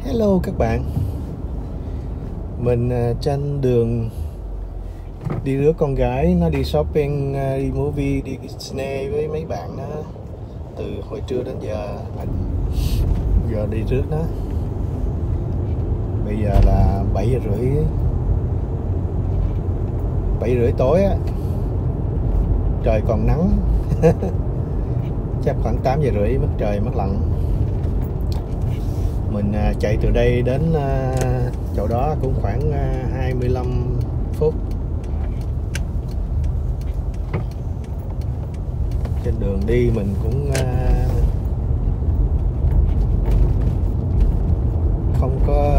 Hello các bạn. Mình trên đường đi rước con gái nó đi shopping, đi movie, đi Disney với mấy bạn nó từ hồi trưa đến giờ. Giờ đi rước nó. Bây giờ là 7 giờ rưỡi tối á. Trời còn nắng. Chắc khoảng 8 giờ rưỡi trời mất lạnh. Mình chạy từ đây đến chỗ đó cũng khoảng 25 phút. Trên đường đi mình cũng không có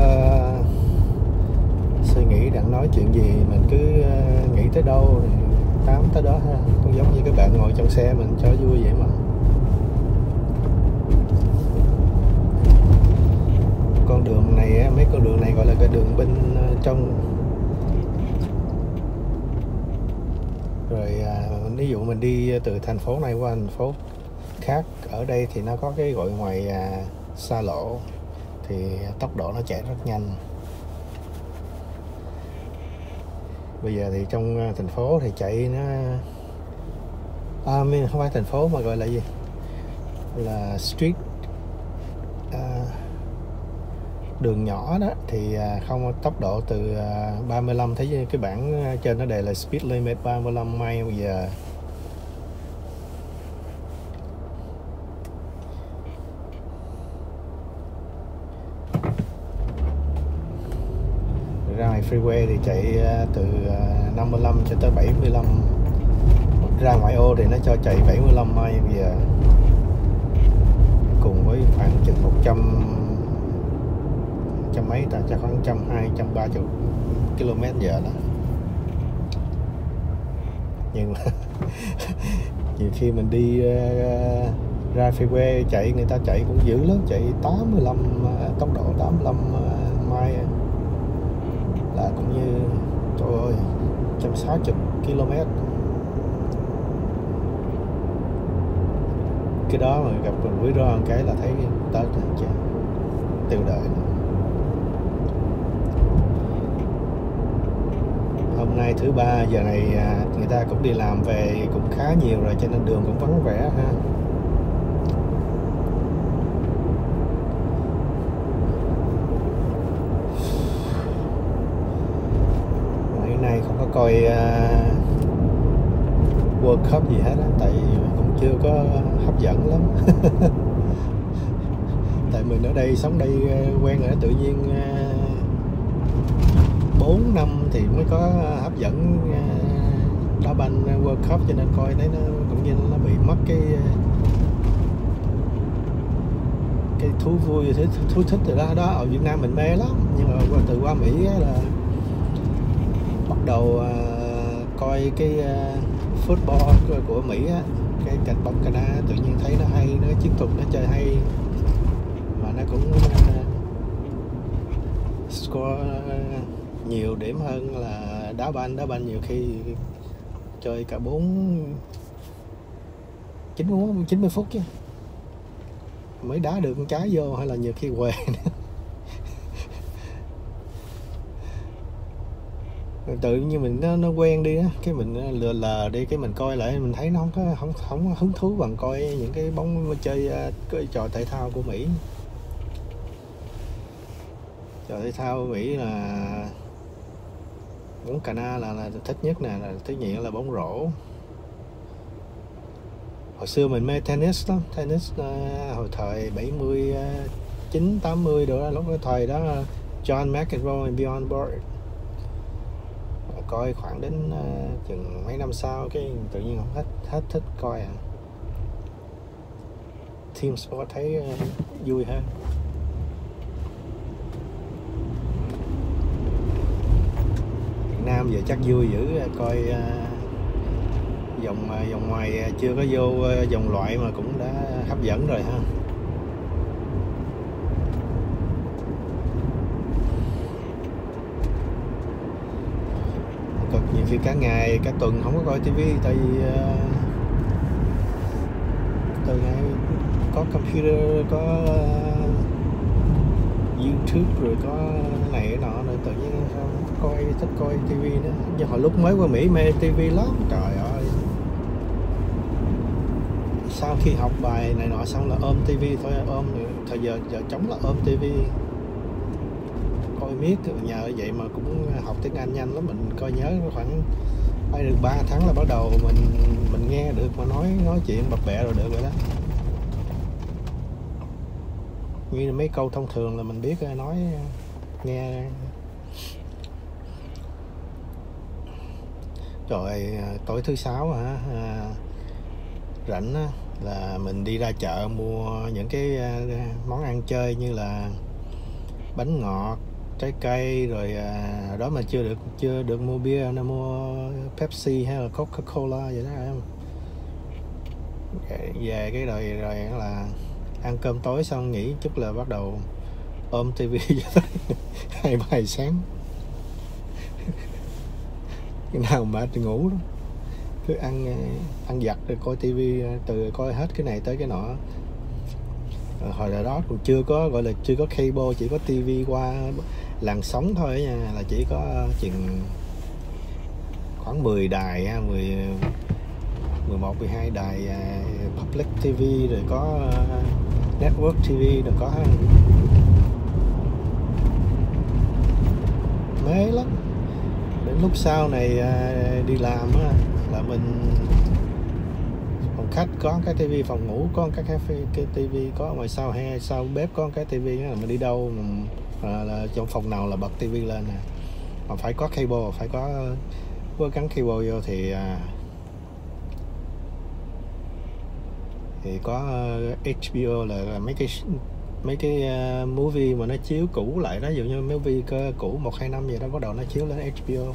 suy nghĩ đang nói chuyện gì, mình cứ nghĩ tới đâu tám tới đó ha. Cũng giống như các bạn ngồi trong xe mình cho vui vậy mà. Con đường này, mấy con đường này gọi là cái đường bên trong. Rồi ví dụ mình đi từ thành phố này qua thành phố khác, ở đây thì nó có cái gọi ngoài xa lộ thì tốc độ nó chạy rất nhanh. Bây giờ thì trong thành phố thì chạy nó không phải thành phố mà gọi là gì, là street, đường nhỏ đó thì không tốc độ từ 35, thấy cái bảng trên nó đề là speed limit 35 mile bây giờ. Ra ngoài freeway thì chạy từ 55 cho tới 75. Ra ngoại ô thì nó cho chạy 75 mile bây giờ, cùng với khoảng chừng 100 mấy ta, chắc khoảng 120, 130 km/h đó. Nhưng mà nhiều khi mình đi ra freeway chạy, người ta chạy cũng dữ lắm, chạy 85, tốc độ 85 mile là cũng như trời ơi 160 km. Cái đó mà gặp rủi ro một cái là thấy tới tiêu đời. Hôm nay thứ ba, giờ này người ta cũng đi làm về cũng khá nhiều rồi, cho nên đường cũng vắng vẻ ha. Ngày nay không có coi World Cup gì hết á, tại cũng chưa có hấp dẫn lắm. Tại mình ở đây, sống đây quen rồi, tự nhiên 4 năm thì mới có hấp dẫn đá banh World Cup, cho nên coi thấy nó cũng như nó bị mất cái thú vui, thú thích từ đó. Ở Việt Nam mình mê lắm, nhưng mà từ qua Mỹ là bắt đầu coi cái football của Mỹ á, cái trận bóng Canada, tự nhiên thấy nó hay, nó chiến thuật nó chơi hay, mà nó cũng score nhiều điểm hơn là đá banh. Nhiều khi chơi cả 90 phút chứ mới đá được một trái vô, hay là nhiều khi què. Tự nhiên mình nó quen đi á, cái mình lờ đi, cái mình coi lại mình thấy nó không hứng thú bằng coi những cái bóng chơi cái trò thể thao của Mỹ. Trò thể thao Mỹ là bóng Canada là thích nhất nè, là thứ nhì là bóng rổ. Hồi xưa mình mê tennis lắm, tennis hồi thời 79, 80 rồi đó, lúc cái thời đó John McEnroe, Bjorn Borg. Coi khoảng đến chừng mấy năm sau cái tự nhiên không thích coi à. Team sport thấy vui hơn. Việt Nam giờ chắc vui dữ, coi vòng ngoài chưa có vô vòng loại mà cũng đã hấp dẫn rồi ha. Cực nhiều khi cả ngày cả tuần không có coi tivi, tại vì từ ngày có computer, có YouTube rồi có này cái nọ, rồi tự nhiên sao thích coi TV nữa. Nhưng hồi lúc mới qua Mỹ mê TV lắm, trời ơi. Sau khi học bài này nọ xong là ôm TV thôi, thời giờ trống là ôm TV coi miết. Nhờ vậy mà cũng học tiếng Anh nhanh lắm, mình coi nhớ khoảng phải được 3 tháng là bắt đầu mình nghe được mà nói chuyện bập bẹ rồi được rồi đó. Như là mấy câu thông thường là mình biết nói nghe. Rồi tối thứ sáu hả, rảnh á, là mình đi ra chợ mua những cái món ăn chơi như là bánh ngọt, trái cây, rồi đó mà chưa được mua bia, nó mua Pepsi hay là Coca-Cola vậy đó em. Về cái rồi là ăn cơm tối xong nghỉ chút là bắt đầu ôm TV cho tới 2-3 giờ sáng. Cái nào mệt thì ngủ đó, cứ ăn giặt rồi coi TV, từ coi hết cái này tới cái nọ. Hồi đó còn chưa có gọi là chưa có cable, chỉ có TV qua làn sóng thôi nha, là chỉ có chừng khoảng 10 đài, 11, 12 đài public TV, rồi có network TV, rồi có mê lắm. Đến lúc sau này đi làm á, là mình phòng khách có cái TV, phòng ngủ có cái TV, có ngoài sau hay sau bếp có cái TV đó, là mình đi đâu là trong phòng nào là bật TV lên nè. Mà phải có cable, phải có gắn cable vô thì có HBO là mấy cái movie mà nó chiếu cũ lại đó, ví dụ như movie cũ 1-2 năm vậy đó, bắt đầu nó chiếu lên HBO.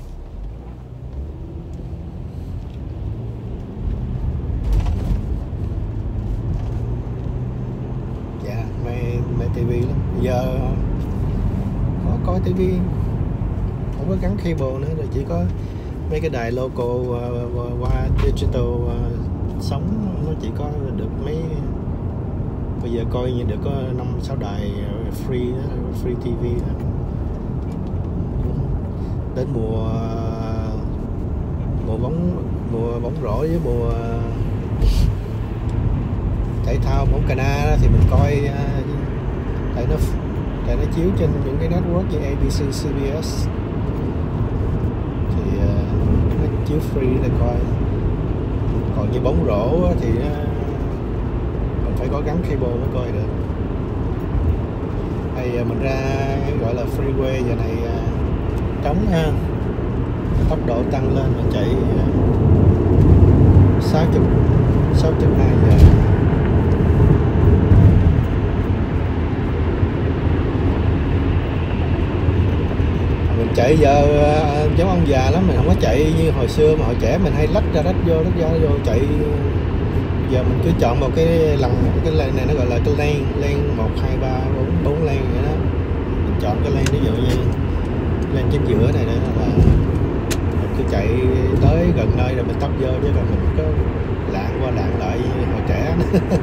Dạ, mê TV lắm. Giờ có coi TV không có gắn cable nữa, rồi chỉ có mấy cái đài local qua digital sống, nó chỉ có được mấy, bây giờ coi như được có 5-6 đài free đó, free TV đó. Đến mùa bóng rổ với mùa thể thao bóng cana đó, thì mình coi tại nó chiếu trên những cái network như ABC, CBS thì nó chiếu free để coi. Còn như bóng rổ thì mình phải có gắn cable mới coi được. Hay mình ra gọi là freeway giờ này trống ha, tốc độ tăng lên, mình chạy 62 giờ. Mình chạy giờ giống ông già lắm, mình không có chạy như hồi xưa mà hồi trẻ mình hay lách ra vô chạy. Giờ mình cứ chọn một cái lane này, nó gọi là cái lane 1, 2, 3, 4 lane vậy đó. Mình chọn cái lane ví dụ như lane chính giữa này để là mình cứ chạy tới gần nơi rồi mình tấp vô, chứ còn mình có lạng qua lạng lại như hồi trẻ.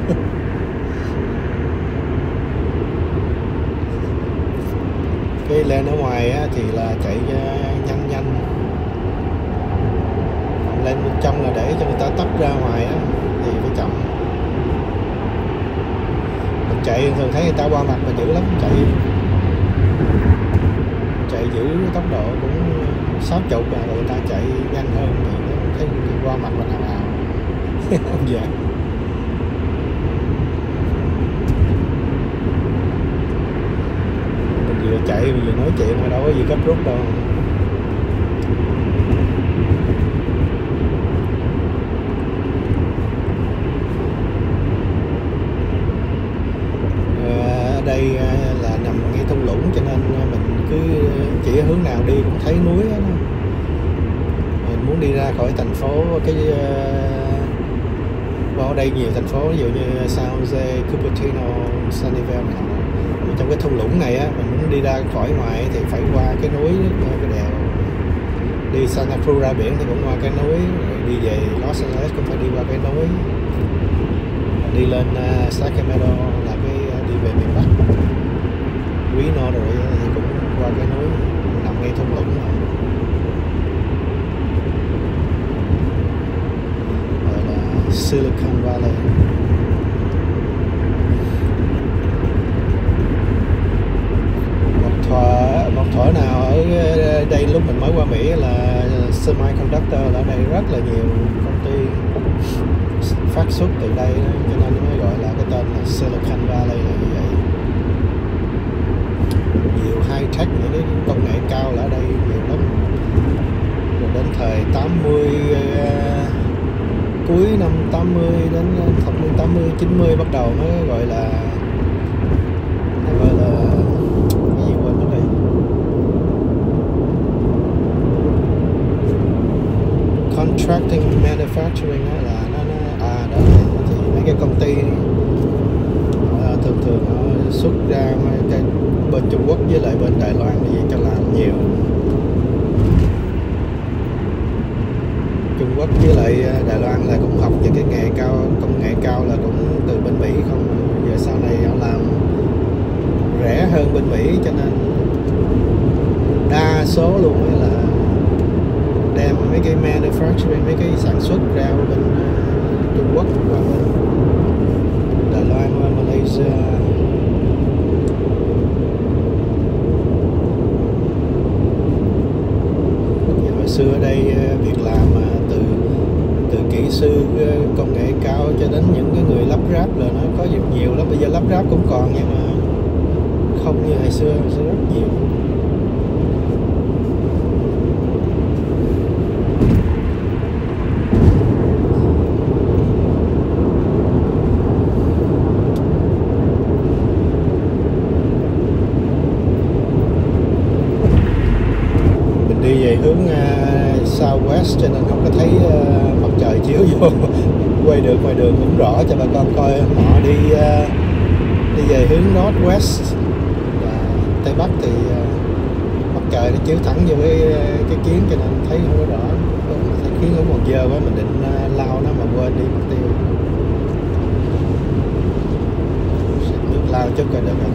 Cái lên ở ngoài á, thì là chạy nhanh, lên bên trong là để cho người ta tấp ra ngoài á, thì phải chậm. Mình chạy thường thấy người ta qua mặt mình dữ lắm, chạy giữ tốc độ cũng 60 rồi người ta chạy nhanh hơn thì thấy qua mặt mình nào không vậy. Vừa chạy vừa nói chuyện mà đâu có gì gấp rút đâu. Ở đây là nằm ngay thung lũng, cho nên mình cứ chỉ hướng nào đi cũng thấy núi hết. Mình muốn đi ra khỏi thành phố, ở đây nhiều thành phố ví dụ như San Jose, Cupertino, Sunnyvale này. Trong cái thung lũng này á, mình muốn đi ra khỏi ngoài thì phải qua cái núi, cái đèo. Đi Santa Cruz ra biển thì cũng qua cái núi, rồi đi về Los Angeles cũng phải đi qua cái núi. Đi lên Sacramento là cái đi về miền Bắc. Reno rồi thì cũng qua cái núi nằm ngay thung lũng rồi, gọi là Silicon Valley. Một thuở nào ở đây lúc mình mới qua Mỹ là semiconductor ở đây rất là nhiều công ty phát xuất từ đây đó, cho nên nó mới gọi là cái tên là Silicon Valley là như vậy. Nhiều high tech, những cái công nghệ cao là ở đây nhiều lắm. Rồi đến thời 80, cuối năm 80 đến thập niên 80 90 bắt đầu nó gọi là cái gì quên mất rồi, contracting manufacturing đó, là nó đó thì mấy cái công ty thường nó xuất ra cái bên Trung Quốc với lại bên Đài Loan thì cho làm nhiều. Trung Quốc với lại Đài Loan là cũng học về cái nghề cao, công nghệ cao là cũng từ bên Mỹ không. Giờ sau này họ làm rẻ hơn bên Mỹ, cho nên đa số luôn là đem mấy cái manufacturing, mấy cái sản xuất ra bên Trung Quốc qua bên Đài Loan, qua Malaysia. Hồi xưa ở đây việc làm từ kỹ sư công nghệ cao cho đến những cái người lắp ráp là nó có nhiều lắm. Bây giờ lắp ráp cũng còn nhưng mà không như hồi xưa rất nhiều. Đi về hướng Southwest cho nên không có thấy mặt trời chiếu vô quay được ngoài đường cũng rõ cho bà con coi. Họ đi về hướng Northwest và Tây Bắc thì mặt trời nó chiếu thẳng vô cái kiến cho nên thấy không có rõ. Thấy kiến cũng còn dơ quá, mình định lao nó mà quên đi mất tiêu. Nước lao chút coi được rồi.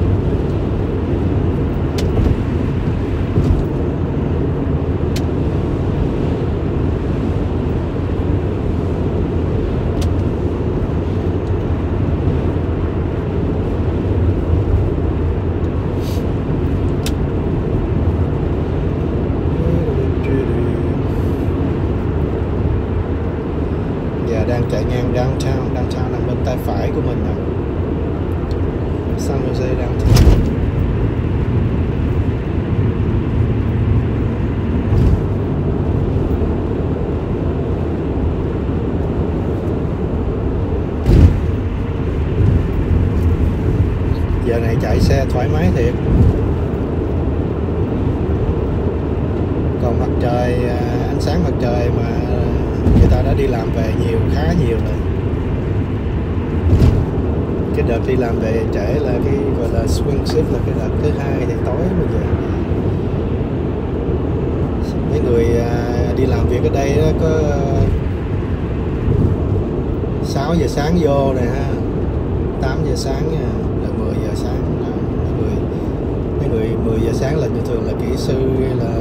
Đang chạy ngang downtown nằm bên tay phải của mình nè, San Jose downtown. Giờ này chạy xe thoải mái thiệt, còn mặt trời, ánh sáng mặt trời mà người ta đã đi làm về khá nhiều rồi. Cái đợt đi làm về trễ là cái gọi là swing shift, là cái đợt thứ hai thì tối bây giờ. Mấy người đi làm việc ở đây đó có 6 giờ sáng vô nè ha, 8 giờ sáng nha, là 10 giờ sáng. Mấy người 10 giờ sáng là thường là kỹ sư hay là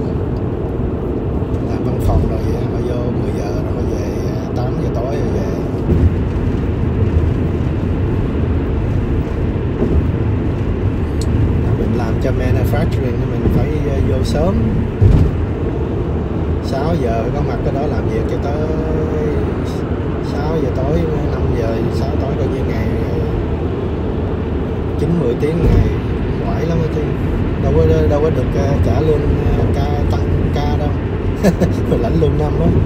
làm văn phòng rồi vậy, họ vô 10 giờ rồi họ về 8 giờ tối rồi về. Mình làm cho manufacturing thì mình phải vô sớm, 6 giờ có mặt cái đó làm việc cho tới 6 giờ tối, 5 giờ 6 tối coi như ngày 9-10 tiếng ngày, mỏi lắm chứ. Đâu có được trả lương tăng ca đâu. Mình lãnh lương năm đó.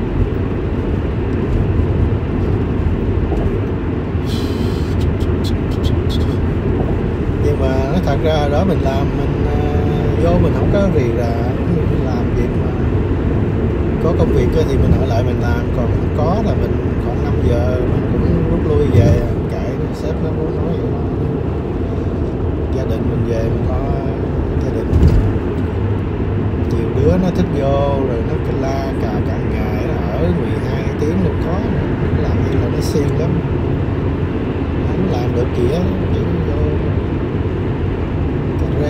Nhưng mà nói thật ra đó mình làm, mình vô mình không có rì rà, làm việc mà có công việc thì mình ở lại mình làm, còn không có là mình khoảng 5 giờ mình cũng rút lui về, kệ sếp nó muốn nói vậy đó. Gia đình mình về mình có gia đình, nhiều đứa nó thích vô rồi nó la cả ngày, nó ở 12 tiếng đâu có, làm như là nó siêng lắm, không làm được gì á,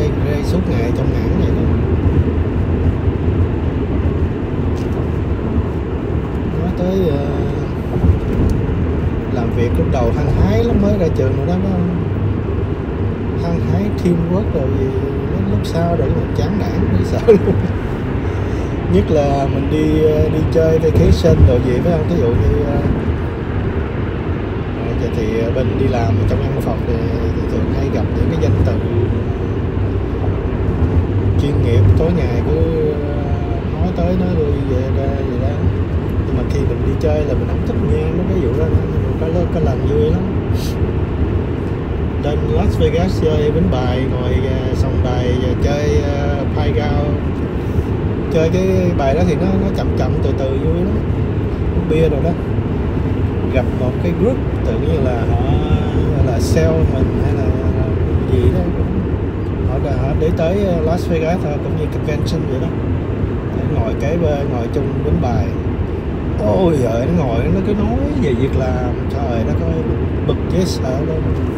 rê suốt ngày trong hãng vậy đó. Nói tới làm việc lúc đầu hăng hái lắm, mới ra trường rồi đó, nó hăng hái teamwork rồi gì, lúc sau rồi mình chán nản đi sợ luôn. Nhất là mình đi chơi vacation rồi gì phải không, ví dụ như giờ thì bên đi làm trong văn phòng thì thường hay gặp những cái danh từ chuyên nghiệp, tối ngày cứ nói tới nói lui vậy đó. Nhưng mà khi mình đi chơi là mình không thích nghe mấy cái vụ đó nữa, nhưng mà có lần vui lắm. Lên Las Vegas chơi bến bài, ngồi sòng bài, chơi playground, chơi cái bài đó thì nó chậm từ từ vui lắm, uống bia rồi đó. Gặp một cái group tự nhiên là họ là sale mình hay là gì đó, họ để tới Las Vegas cũng như convention vậy đó, ngồi kế bên, ngồi chung bến bài. Ôi giời, nó ngồi nó cứ nói về việc làm, trời đất ơi, bực dễ sợ luôn.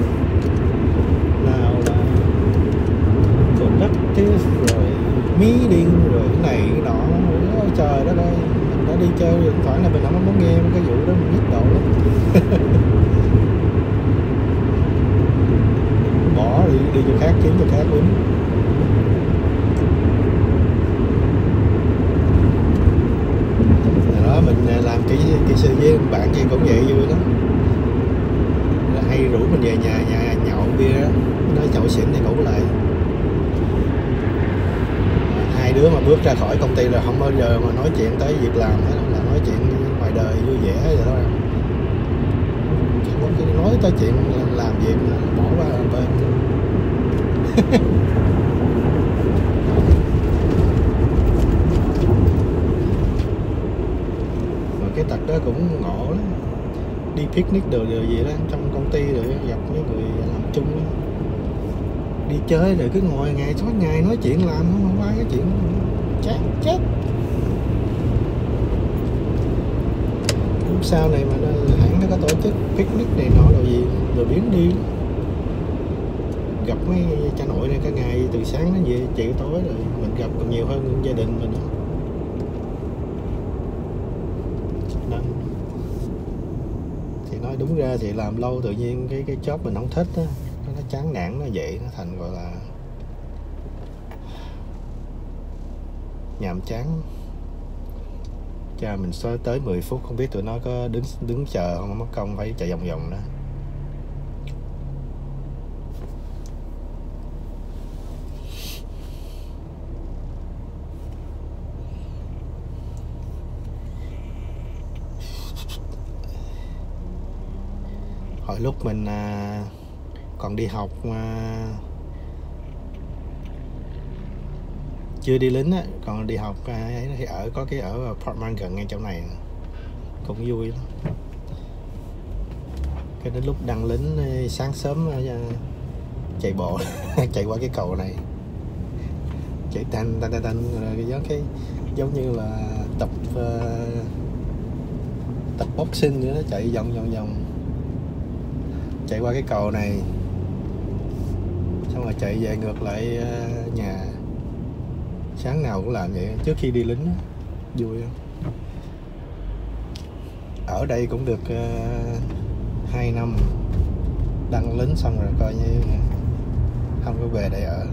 Nào là productive rồi meeting rồi cái này cái nọ, ôi trời đất ơi, mình đã đi chơi điện thoại là mình không muốn nghe cái vụ đó, mình nhức đầu lắm. Bỏ đi chỗ khác, kiếm chỗ khác quýnh. Đó, mình làm kỹ sư với bạn gì cũng vậy, vui lắm. Hay rủ mình về nhà nhậu bia đó, nói nhậu xỉn thì ngủ lại. Hai đứa mà bước ra khỏi công ty là không bao giờ mà nói chuyện tới việc làm hết, là nói chuyện ngoài đời vui vẻ vậy thôi. Không có nói tới chuyện làm việc bỏ qua bên. Mà cái tật đó cũng ngộ lắm. Đi picnic đồ gì đó trong công ty rồi gặp mấy người làm chung đó. Đi chơi rồi cứ ngồi ngày suốt ngày nói chuyện làm không qua cái chuyện chết. Lúc sau này mà hãng nó có tổ chức picnic này nọ rồi gì rồi biến đi, gặp mấy cha nội này cả ngày từ sáng đến về chiều tối, rồi mình gặp còn nhiều hơn gia đình mình đó. Thì nói đúng ra thì làm lâu tự nhiên cái job mình không thích á, nó chán nản, nó vậy, nó thành gọi là nhàm chán. Cha mình tới 10 phút không biết tụi nó có đứng chờ không, mất công phải chạy vòng đó. Hồi lúc mình còn đi học chưa đi lính á, còn đi học ấy thì có cái ở apartment gần ngay chỗ này cũng vui lắm. Cái đến lúc đăng lính sáng sớm chạy bộ chạy qua cái cầu này, chạy tanh giống như là tập boxing nữa, chạy vòng chạy qua cái cầu này xong rồi chạy về ngược lại nhà. Sáng nào cũng làm vậy trước khi đi lính, vui không? Ở đây cũng được 2 năm, đăng lính xong rồi coi như không có về đây ở.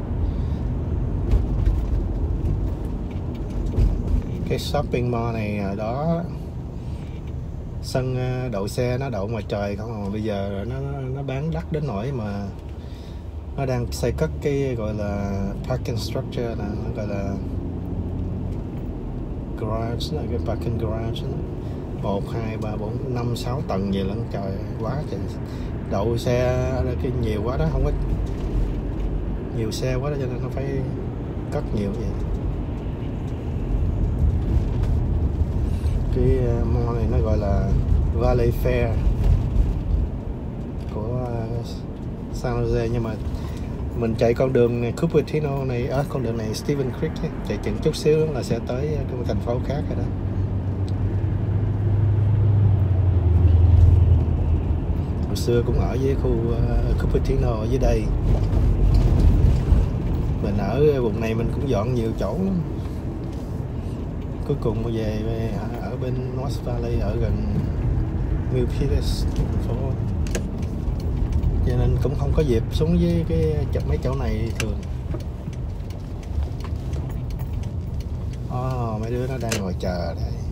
Cái shopping mall này ở đó, sân đậu xe nó đậu ngoài trời không, mà bây giờ nó bán đắt đến nỗi mà nó đang xây cất cái gọi là parking structure, là nó gọi là garage, là cái parking garage đó. 1, 2, 3, 4, 5, 6 tầng gì lận, trời quá trời. Đậu xe cái nhiều quá đó, không có nhiều xe quá đó, cho nên nó phải cất nhiều vậy. Cái mall này nó gọi là Valley Fair của San Jose, nhưng mà mình chạy con đường Cupertino này, con đường này Stephen Creek ấy, chạy chừng chút xíu là sẽ tới cái thành phố khác rồi đó. Hồi xưa cũng ở với khu Cupertino ở dưới đây. Mình ở vùng này mình cũng dọn nhiều chỗ lắm. Cuối cùng về ở bên North Valley, ở gần Milpitas thành phố, cho nên cũng không có dịp xuống với mấy chỗ này thường. Mấy đứa nó đang ngồi chờ đây.